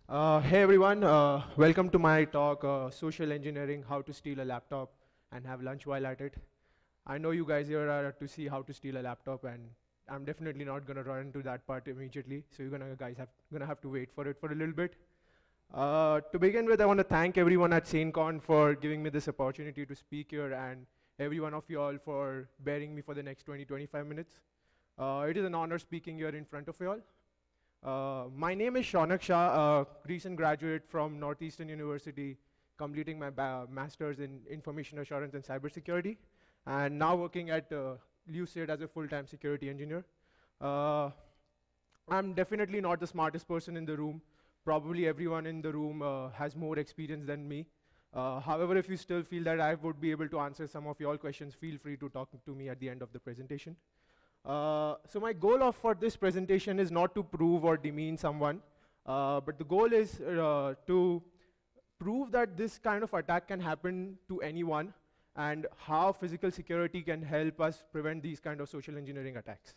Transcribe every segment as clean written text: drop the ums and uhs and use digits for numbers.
Hey everyone, welcome to my talk, Social Engineering, How to Steal a Laptop and Have Lunch While at It. I know you guys here are to see how to steal a laptop, and I'm definitely not gonna run into that part immediately, so you're gonna have to wait for it for a little bit. To begin with, I want to thank everyone at SAINTCON for giving me this opportunity to speak here, and every one of you all for bearing me for the next 20-25 minutes. It is an honor speaking here in front of you all. My name is Shaunak Shah, a recent graduate from Northeastern University, completing my master's in information assurance and cybersecurity, and now working at Lucid as a full-time security engineer. I'm definitely not the smartest person in the room. Probably everyone in the room has more experience than me. However, if you still feel that I would be able to answer some of your questions, feel free to talk to me at the end of the presentation. So my goal for this presentation is not to prove or demean someone, but the goal is to prove that this kind of attack can happen to anyone and how physical security can help us prevent these kind of social engineering attacks.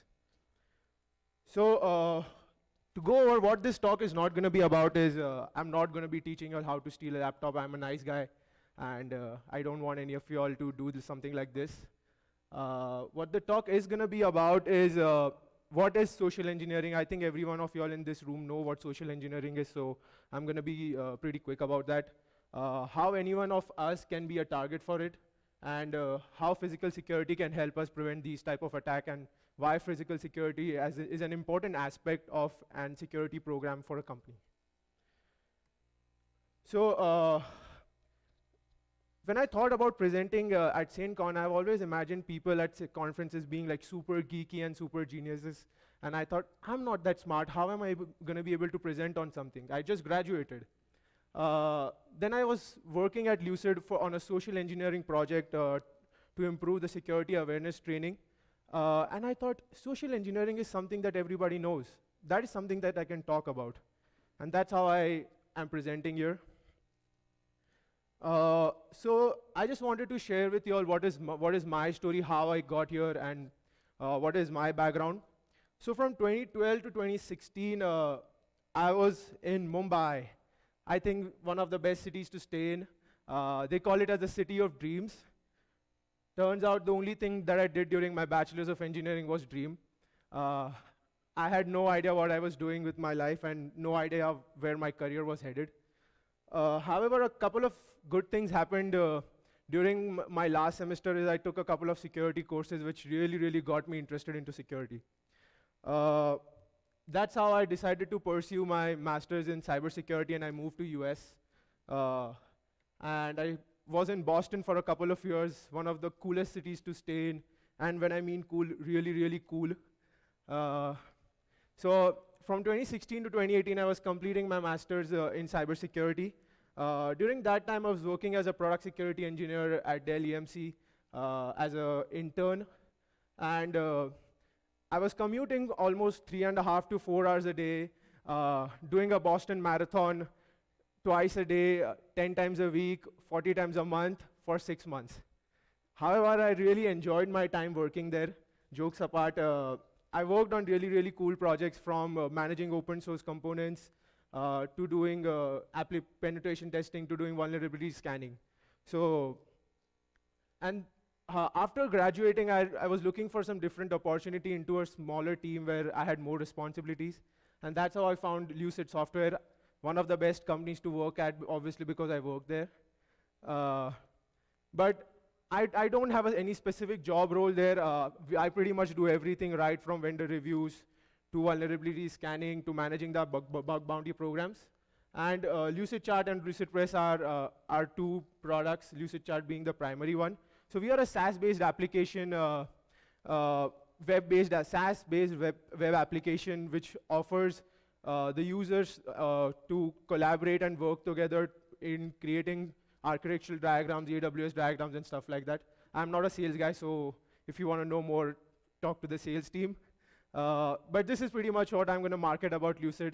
So to go over what this talk is not going to be about is I'm not going to be teaching you how to steal a laptop. I'm a nice guy, and I don't want any of you all to do something like this. What the talk is going to be about is what is social engineering. I think every one of you all in this room know what social engineering is, so I'm going to be pretty quick about that. How any one of us can be a target for it, and how physical security can help us prevent these type of attack, and why physical security is an important aspect of an security program for a company. So when I thought about presenting at SAINTCON, I've always imagined people at conferences being like super geeky and super geniuses. And I thought, I'm not that smart. How am I going to be able to present on something? I just graduated. Then I was working at Lucid on a social engineering project to improve the security awareness training. And I thought, social engineering is something that everybody knows. That is something that I can talk about. And that's how I am presenting here. So I just wanted to share with you all what is my story, how I got here, and what is my background. So from 2012 to 2016, I was in Mumbai. I think one of the best cities to stay in. They call it as the city of dreams. Turns out the only thing that I did during my bachelor's of engineering was dream. I had no idea what I was doing with my life and no idea where my career was headed. However, a couple of good things happened during my last semester. Is I took a couple of security courses which really got me interested into security. That's how I decided to pursue my master's in cybersecurity, and I moved to US. And I was in Boston for a couple of years, one of the coolest cities to stay in. And when I mean cool, really cool. So from 2016 to 2018, I was completing my master's in cybersecurity. During that time, I was working as a product security engineer at Dell EMC as an intern. And I was commuting almost 3.5 to 4 hours a day, doing a Boston marathon twice a day, 10 times a week, 40 times a month for 6 months. However, I really enjoyed my time working there. Jokes apart, I worked on really cool projects, from managing open source components to doing penetration testing to doing vulnerability scanning. So, and after graduating, I was looking for some different opportunity into a smaller team where I had more responsibilities. And that's how I found Lucid Software, one of the best companies to work at, obviously because I work there. But I don't have any specific job role there. I pretty much do everything, right from vendor reviews to vulnerability scanning to managing the bug bounty programs. And LucidChat and LucidPress are two products, LucidChat being the primary one. So we are a SaaS-based application, SaaS-based web application which offers the users to collaborate and work together in creating architectural diagrams, AWS diagrams, and stuff like that. I'm not a sales guy, so if you want to know more, talk to the sales team. But this is pretty much what I'm going to market about Lucid.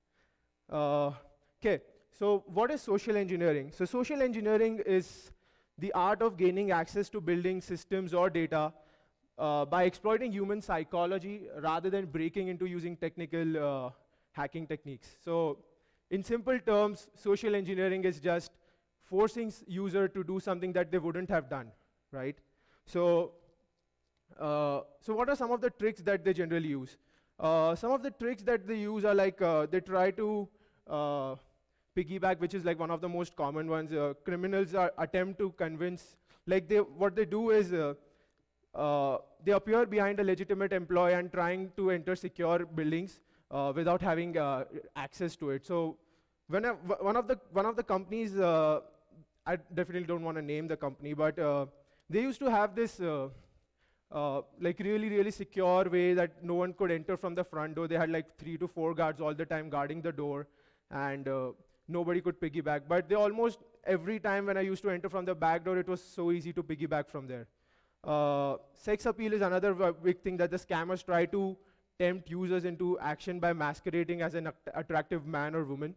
Okay, so what is social engineering? So social engineering is the art of gaining access to building systems or data by exploiting human psychology rather than breaking into using technical hacking techniques. So in simple terms, social engineering is just forcing user to do something that they wouldn't have done, right? So, so what are some of the tricks that they generally use? Some of the tricks that they use are like they try to piggyback, which is like one of the most common ones. Criminals attempt to convince, like what they do is they appear behind a legitimate employee and trying to enter secure buildings without having access to it. So when one of the companies, I definitely don't want to name the company, but they used to have this like really secure way that no one could enter from the front door. They had like 3 to 4 guards all the time guarding the door, and nobody could piggyback. But they almost every time when I used to enter from the back door, it was so easy to piggyback from there. Sex appeal is another big thing that the scammers try to tempt users into action by masquerading as an attractive man or woman.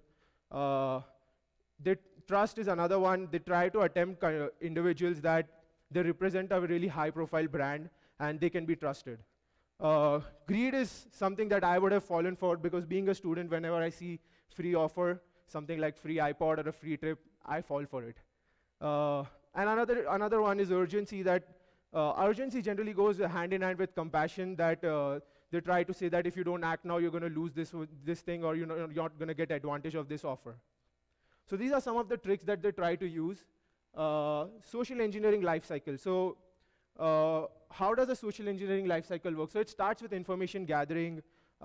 Trust is another one. They try to attempt individuals that they represent a really high-profile brand and they can be trusted. Greed is something that I would have fallen for, because being a student, whenever I see free offer, something like free iPod or a free trip, I fall for it. And another one is urgency. That urgency generally goes hand in hand with compassion, that they try to say that if you don't act now, you're going to lose this thing, or you're not going to get advantage of this offer. So these are some of the tricks that they try to use. Social engineering lifecycle. So how does a social engineering lifecycle work? So it starts with information gathering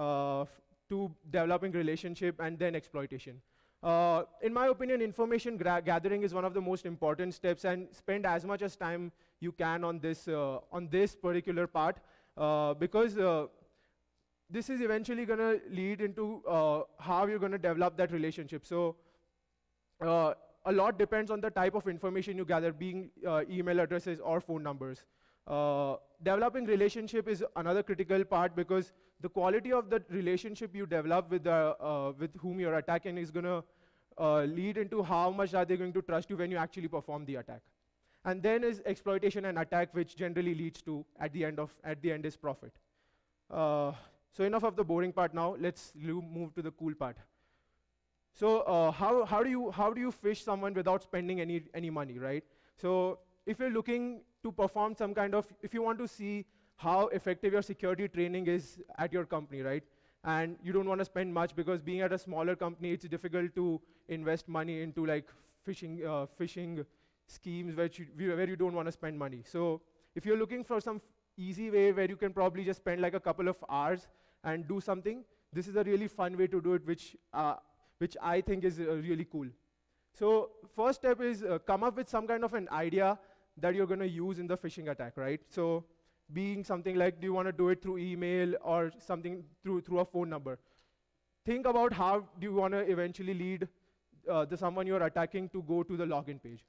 to developing relationship and then exploitation. In my opinion, information gathering is one of the most important steps, and spend as much as time you can on this particular part, because this is eventually going to lead into how you're going to develop that relationship. So a lot depends on the type of information you gather, being email addresses or phone numbers. Developing relationship is another critical part, because the quality of the relationship you develop with whom you're attacking is going to lead into how much are they going to trust you when you actually perform the attack. And then is exploitation and attack, which generally leads to, at the end is profit. So enough of the boring part now. Let's move to the cool part. So how do you phish someone without spending any money, right? So if you're looking to perform some kind of, if you want to see how effective your security training is at your company, right? And you don't want to spend much, because being at a smaller company, it's difficult to invest money into like phishing schemes where you don't want to spend money. So if you're looking for some easy way where you can probably just spend like a couple of hours and do something, this is a really fun way to do it, which I think is really cool. So first step is come up with some kind of an idea that you're going to use in the phishing attack, right? So being something like, do you want to do it through email or something through a phone number? Think about how do you want to eventually lead someone you're attacking to go to the login page.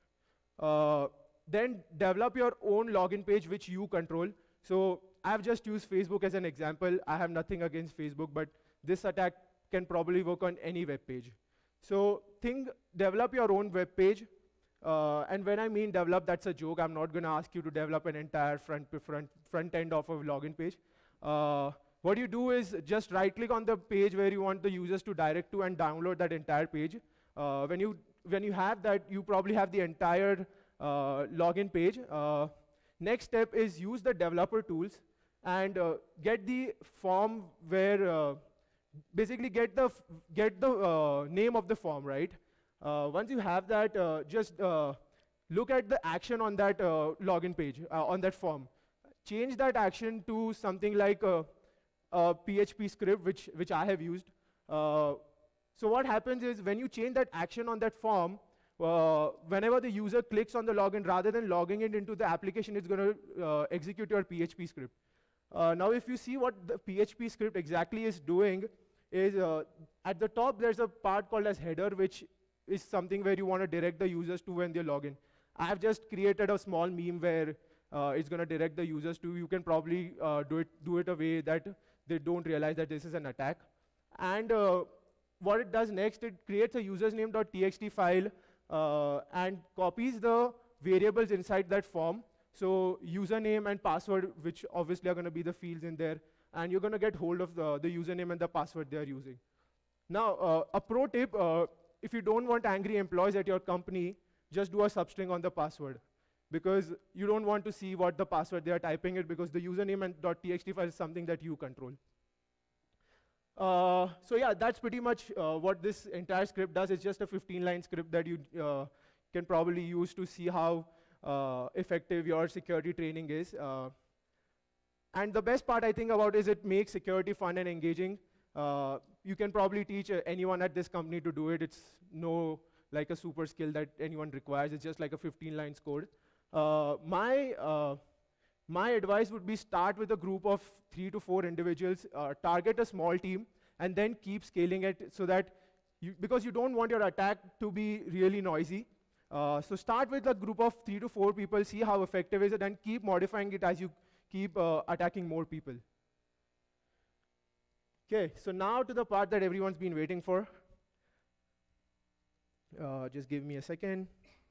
Then develop your own login page which you control. So I've just used Facebook as an example. I have nothing against Facebook, but this attack can probably work on any web page. So develop your own web page. And when I mean develop, that's a joke. I'm not going to ask you to develop an entire front end of a login page. What you do is just right-click on the page where you want the users to direct to and download that entire page. When you have that, you probably have the entire login page. Next step is use the developer tools and get the form where basically get the name of the form, right? Once you have that, just look at the action on that login page, on that form. Change that action to something like a PHP script, which I have used. So what happens is when you change that action on that form, whenever the user clicks on the login, rather than logging it into the application, it's going to execute your PHP script. Now, if you see what the PHP script exactly is doing, is at the top there's a part called as header, which is something where you want to direct the users to when they log in. I have just created a small meme where it's going to direct the users to. You can probably do it a way that they don't realize that this is an attack. And what it does next, it creates a usersname.txt file and copies the variables inside that form. So username and password, which obviously are going to be the fields in there, and you're going to get hold of the username and the password they're using. Now, a pro tip, if you don't want angry employees at your company, just do a substring on the password, because you don't want to see what the password they are typing it, because the username and .txt file is something that you control. So yeah, that's pretty much what this entire script does. It's just a 15-line script that you can probably use to see how effective your security training is. And the best part I think about is it makes security fun and engaging. You can probably teach anyone at this company to do it. It's no like a super skill that anyone requires. It's just like a 15-line code. My advice would be start with a group of 3 to 4 individuals, target a small team, and then keep scaling it so that because you don't want your attack to be really noisy. So start with a group of 3 to 4 people, see how effective is it, and keep modifying it as you keep attacking more people. Okay, so now to the part that everyone's been waiting for. Just give me a second.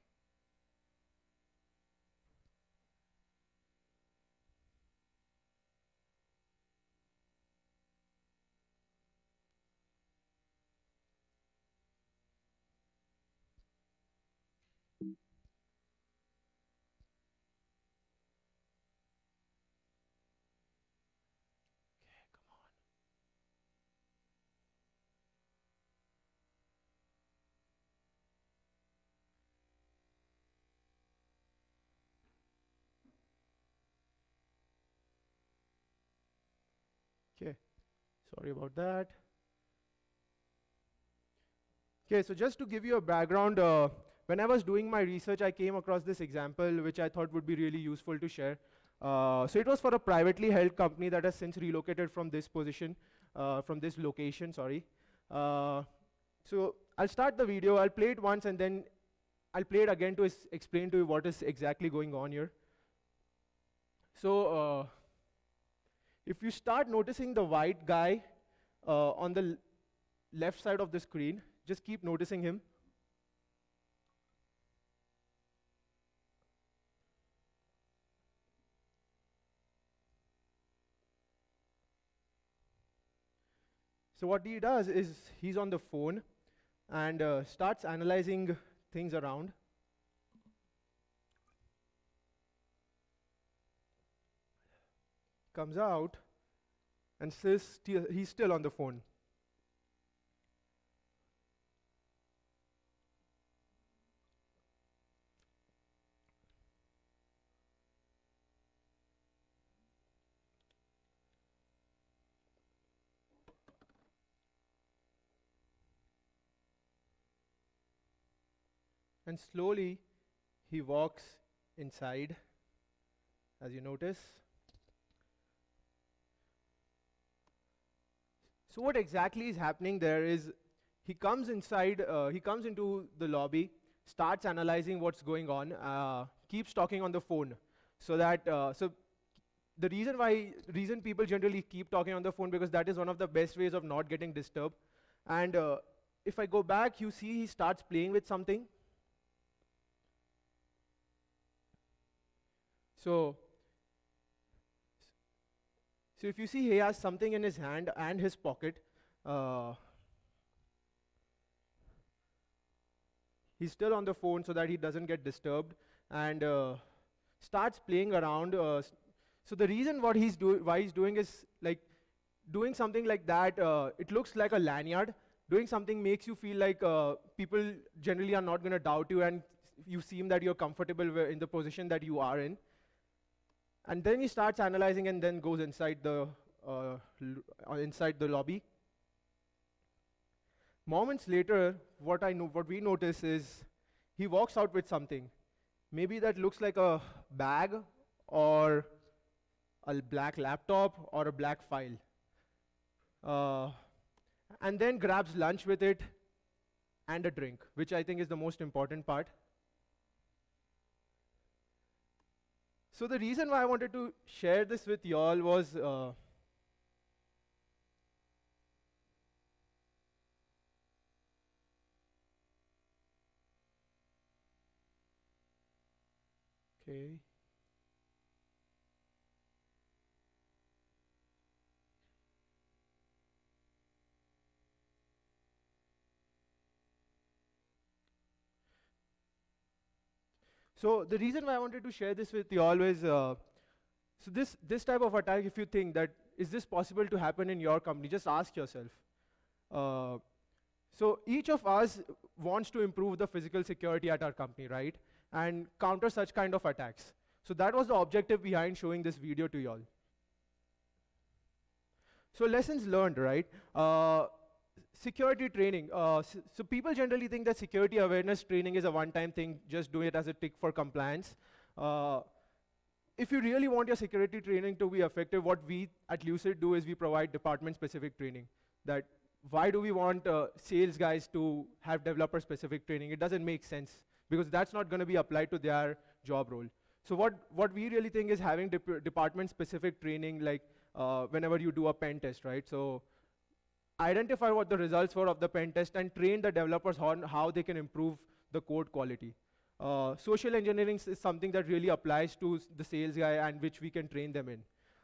Okay, sorry about that. Okay, so just to give you a background, when I was doing my research, I came across this example which I thought would be really useful to share. So it was for a privately held company that has since relocated from this location, sorry. So I'll start the video, I'll play it once, and then I'll play it again to explain to you what is exactly going on here. So if you start noticing the white guy on the left side of the screen, just keep noticing him. So what he does is he's on the phone and starts analyzing things around. Comes out and says he's still on the phone. And slowly he walks inside, as you notice. So what exactly is happening there is he comes inside, he comes into the lobby, starts analyzing what's going on, keeps talking on the phone. So that, the reason people generally keep talking on the phone, because that is one of the best ways of not getting disturbed. And if I go back, you see he starts playing with something. So if you see he has something in his hand and his pocket, he's still on the phone so that he doesn't get disturbed, and starts playing around. So the reason why he's doing is like doing something like that. It looks like a lanyard. Doing something makes you feel like people generally are not going to doubt you, and you seem that you're comfortable in the position that you are in. And then he starts analyzing and then goes inside the lobby. Moments later, what we notice is he walks out with something. Maybe that looks like a bag or a black laptop or a black file. And then grabs lunch with it and a drink, which I think is the most important part. So the reason why I wanted to share this with y'all was okay. So the reason why I wanted to share this with you all is, so this type of attack, if you think that, is this possible to happen in your company, just ask yourself. So each of us wants to improve the physical security at our company, right? And counter such kind of attacks. So that was the objective behind showing this video to you all. So lessons learned, right? Security training. So people generally think that security awareness training is a one-time thing, just do it as a tick for compliance. If you really want your security training to be effective, what we at Lucid do is we provide department-specific training. That why do we want sales guys to have developer-specific training? It doesn't make sense, because that's not going to be applied to their job role. So what we really think is having department-specific training, like whenever you do a pen test, right? So identify what the results were of the pen test and train the developers on how they can improve the code quality. Social engineering is something that really applies to the sales guy and which we can train them in.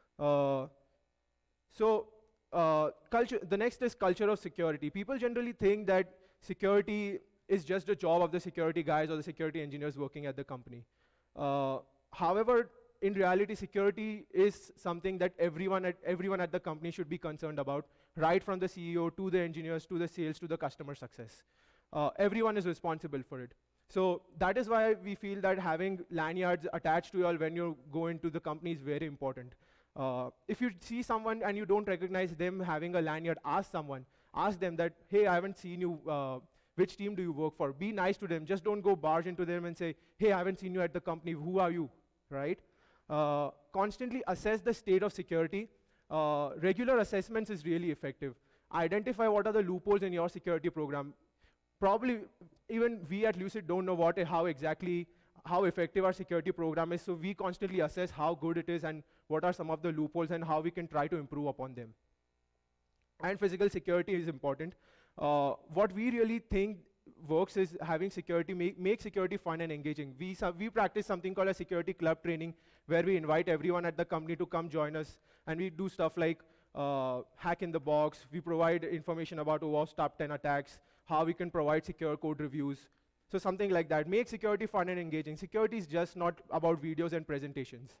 The next is culture of security. People generally think that security is just the job of the security guys or the security engineers working at the company. However, in reality, security is something that everyone at the company should be concerned about, right from the CEO to the engineers to the sales to the customer success. Everyone is responsible for it. So that is why we feel that having lanyards attached to you all when you go into the company is very important. If you see someone and you don't recognize them having a lanyard, ask them that, hey, I haven't seen you, which team do you work for? Be nice to them. Just don't go barge into them and say, hey, I haven't seen you at the company. Who are you, right? Constantly assess the state of security. Regular assessments is really effective. Identify what are the loopholes in your security program. Probably even we at Lucid don't know how effective our security program is, so we constantly assess how good it is and what are some of the loopholes and how we can try to improve upon them. And physical security is important. What we really think works is having security, make security fun and engaging. We practice something called a security club training, where we invite everyone at the company to come join us, and we do stuff like hack in the box. We provide information about OWASP top 10 attacks, how we can provide secure code reviews. So something like that. Make security fun and engaging. Security is just not about videos and presentations.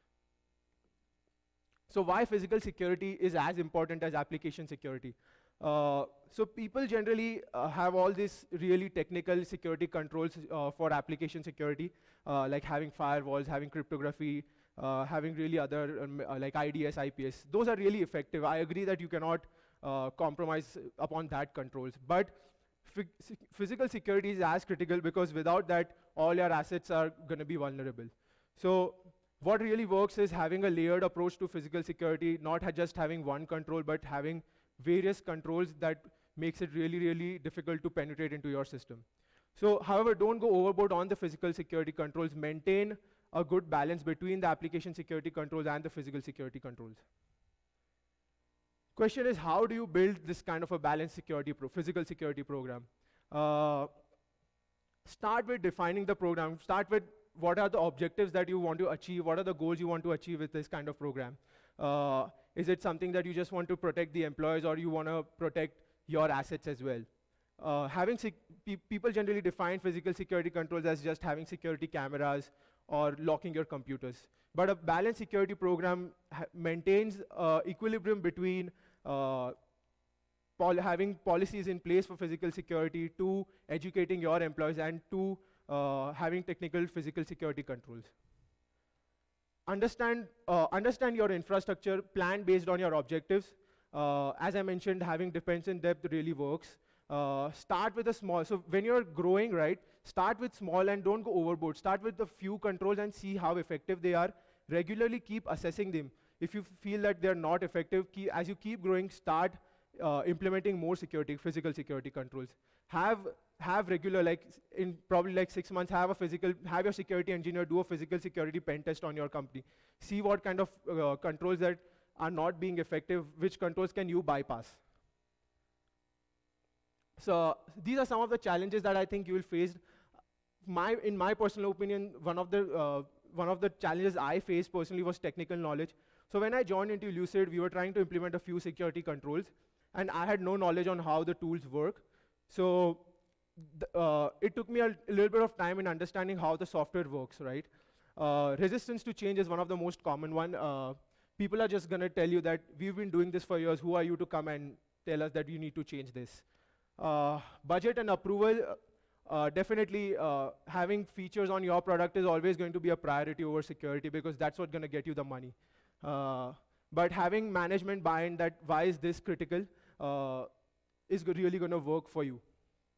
So why physical security is as important as application security? So people generally have all these really technical security controls for application security, like having firewalls, having cryptography, having really other like IDS, IPS. Those are really effective. I agree that you cannot compromise upon that controls. But physical security is as critical, because without that, all your assets are going to be vulnerable. So what really works is having a layered approach to physical security, not just having one control, but having various controls that makes it really, really difficult to penetrate into your system. So, however, don't go overboard on the physical security controls. Maintain a good balance between the application security controls and the physical security controls. Question is, how do you build this kind of a balanced physical security program? Start with defining the program. Start with what are the objectives that you want to achieve, what are the goals you want to achieve with this kind of program. Is it something that you just want to protect the employees, or you want to protect your assets as well? People generally define physical security controls as just having security cameras or locking your computers. But a balanced security program maintains equilibrium between having policies in place for physical security, to educating your employees, and to having technical physical security controls. Understand your infrastructure, plan based on your objectives. As I mentioned, having depends in depth really works. Start with a small, so when you're growing, right, start with small and don't go overboard. Start with the few controls and see how effective they are. Regularly keep assessing them. If you feel that they're not effective, as you keep growing, start implementing more physical security controls. Have regular, like in probably like 6 months, have your security engineer do a physical security pen test on your company. See what kind of controls that are not being effective, which controls can you bypass. So these are some of the challenges that I think you will face. In my personal opinion, one of the challenges I faced personally was technical knowledge. So when I joined into Lucid, we were trying to implement a few security controls, and I had no knowledge on how the tools work. So it took me a little bit of time in understanding how the software works, right? Resistance to change is one of the most common one. People are just gonna tell you that we've been doing this for years, who are you to come and tell us that you need to change this? Budget and approval, definitely having features on your product is always going to be a priority over security because that's what's gonna get you the money. But having management buy-in that why is this critical is really gonna work for you.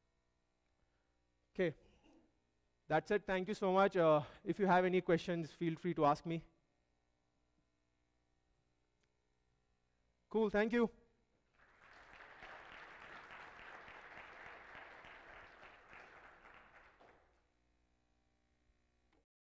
Okay, that's it, thank you so much. If you have any questions, feel free to ask me. Cool, thank you.